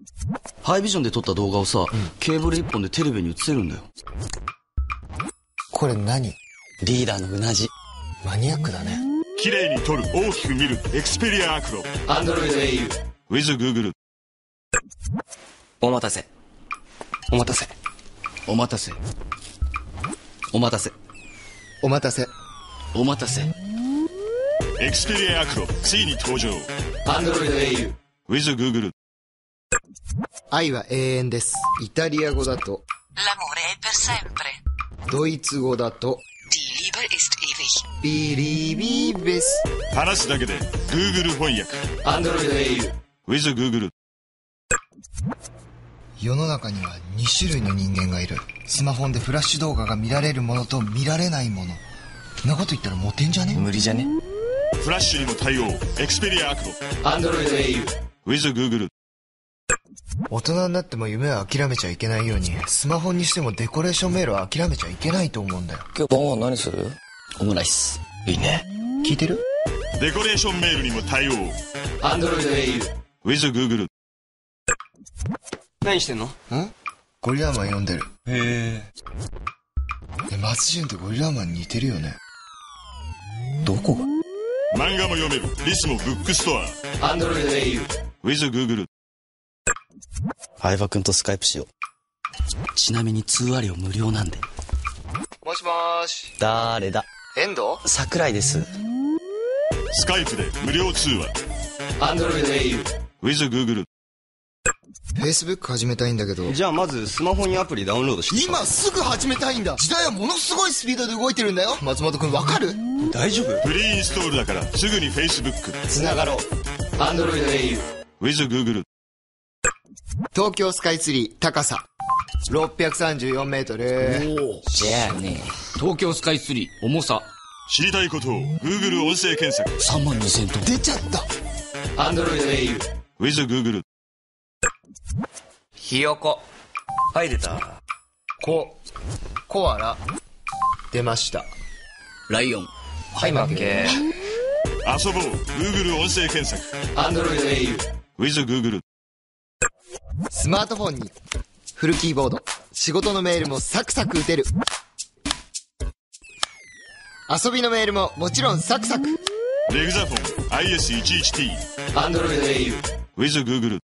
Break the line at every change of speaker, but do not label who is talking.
ハイビジョンで撮った動画をさ、ケーブル1本でテレビに映せるんだよ。
これ何？
リーダーのうなじ。
マニアックだね。
綺麗に撮る、大きく見る、エクスペリアアクロ。
Android AU
with Google。
お待たせ。お待たせ。お待たせ。お待たせ。
お待たせ。
お待たせ。
エクスペリアアクロ、ついに登場。
Android AU
with Google。
愛は永遠です。イタリア語だと
L'amore è per sempre.
ドイツ語だと
Die Liebe ist ewig.
ビリビベス。
話すだけで Google 翻訳。
Android AU
with Google。
世の中には2種類の人間がいる。スマホでフラッシュ動画が見られるものと見られないもの。そんなこと言ったらモテんじゃね？
無理じゃね？
フラッシュにも対応、エクスペリアアクロ。
Android AU
with Google。
大人になっても夢は諦めちゃいけないように、スマホにしてもデコレーションメールは諦めちゃいけないと思うんだよ。
今日晩は何する？オムライス。いいね。
聞いてる？
デコレーションメールにも対応。
Android AU
with Google。
何してんの？
ゴリラマン読んでる。
へ
で、松潤ってゴリラマンに似てるよね。
どこが？
漫画も読める、リスモブックストア。
Android AU
with Google。
相葉くんとスカイプしよう。ちなみに通話料無料なんで。
もしもーし。
誰だ？
遠藤？
桜井です。
スカイプで無料通話。
Android AU
with Google。
Facebook 始めたいんだけど。
じゃあまずスマホにアプリダウンロードして。
今すぐ始めたいんだ。時代はものすごいスピードで動いてるんだよ。松本くんわかる？
大丈夫？
フリーインストールだからすぐに Facebook。
つながろう。Android AU
with Google。
東京スカイツリー高さ634メートル。
じゃあね、
東京スカイツリー重さ
知りたいことを Google 音声検索。
32,000トン。
出ちゃった。
Android AU
with Google。
ひよこ。
はい、出た。
コアラ出ました。
ライオン。
はい負け。
遊ぼう Google 音声検索。
Android AU
with Google。
スマートフォンにフルキーボード。仕事のメールもサクサク打てる。遊びのメールももちろんサクサク。
レグザフォン IS11T
Android AU
with Google。